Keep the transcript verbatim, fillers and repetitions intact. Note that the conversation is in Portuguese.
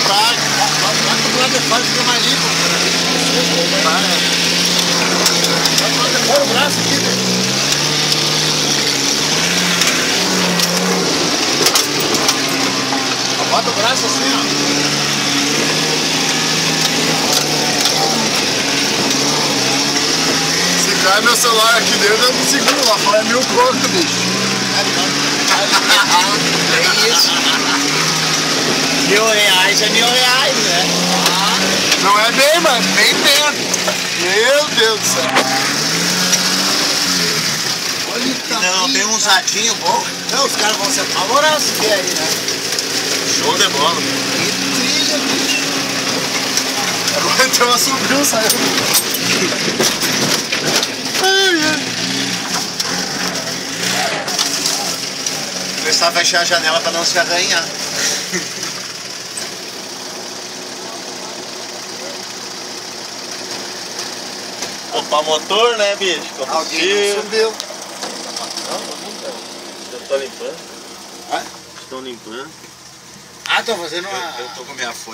vontade. Vai pro lado de fora, fica mais limpo. Vai o braço aqui, velho. Bota o braço assim, ó. Se cai meu celular aqui dentro, eu não seguro lá fora, é mil conto, bicho. É isso. Mil reais é mil reais, né? Não é bem, mas bem dentro. Meu Deus do céu. Olha o tamanho. Não, tem um jatinho bom. Não, os caras vão ser apavorados que aí, né? Show de bola. Que trilha, bicho. Agora tem uma subiu, saiu. Começar a fechar a janela para não se arranhar. Opa, motor, né, bicho? Alguém não subiu. Não, nunca. Estão limpando. Hã? Estão limpando. Ah, tô fazendo uma... Eu tô com a minha folha.